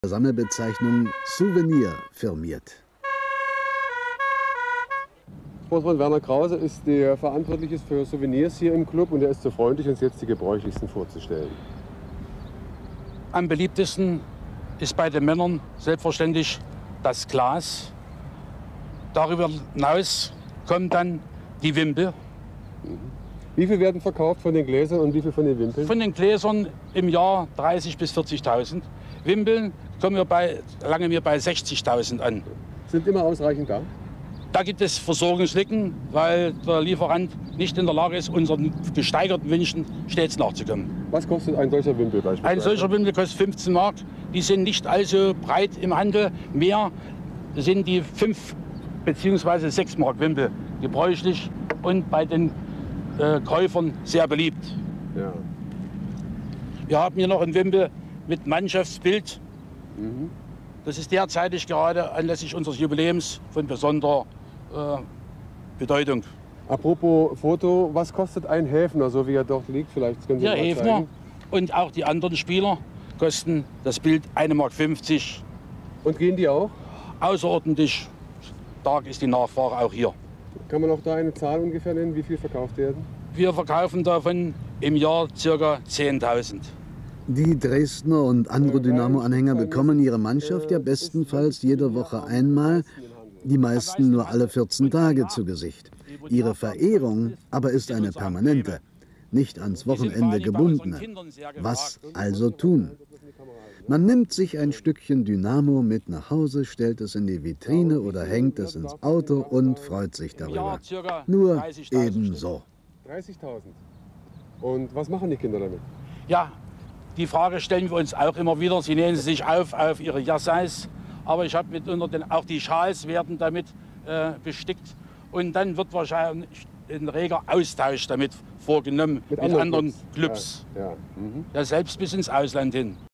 Sammelbezeichnung Souvenir firmiert. Großmann Werner Krause ist der Verantwortliche für Souvenirs hier im Club und er ist so freundlich, uns jetzt die gebräuchlichsten vorzustellen. Am beliebtesten ist bei den Männern selbstverständlich das Glas. Darüber hinaus kommt dann die Wimpel. Wie viel werden verkauft von den Gläsern und wie viel von den Wimpeln? Von den Gläsern im Jahr 30.000 bis 40.000. Wimpeln lange mir bei 60.000 an. Sind immer ausreichend da? Da gibt es Versorgungslücken, weil der Lieferant nicht in der Lage ist, unseren gesteigerten Wünschen stets nachzukommen. Was kostet ein solcher Wimpel beispielsweise? Ein solcher Wimpel kostet 15 Mark. Die sind nicht allzu breit im Handel. Mehr sind die 5 bzw. 6 Mark Wimpel gebräuchlich und bei den Käufern sehr beliebt. Ja. Wir haben hier noch einen Wimpel mit Mannschaftsbild. Das ist derzeitig gerade anlässlich unseres Jubiläums von besonderer Bedeutung. Apropos Foto, was kostet ein Häfner, so wie er dort liegt? Vielleicht können Sie Der mal Häfner zeigen. und auch die anderen Spieler kosten das Bild 1,50 Mark. Und gehen die auch? Außerordentlich stark ist die Nachfrage auch hier. Kann man auch da eine Zahl ungefähr nennen, wie viel verkauft werden? Wir verkaufen davon im Jahr ca. 10.000. Die Dresdner und andere Dynamo-Anhänger bekommen ihre Mannschaft ja bestenfalls jede Woche einmal, die meisten nur alle 14 Tage zu Gesicht. Ihre Verehrung aber ist eine permanente, nicht ans Wochenende gebundene. Was also tun? Man nimmt sich ein Stückchen Dynamo mit nach Hause, stellt es in die Vitrine oder hängt es ins Auto und freut sich darüber. Nur ebenso. 30.000. Und was machen die Kinder damit? Ja, die Frage stellen wir uns auch immer wieder. Sie nähen sich auf ihre Jassais, aber ich habe mitunter auch die Schals werden damit bestickt. Und dann wird wahrscheinlich ein reger Austausch damit vorgenommen mit anderen Clubs. Ja. Ja, selbst bis ins Ausland hin.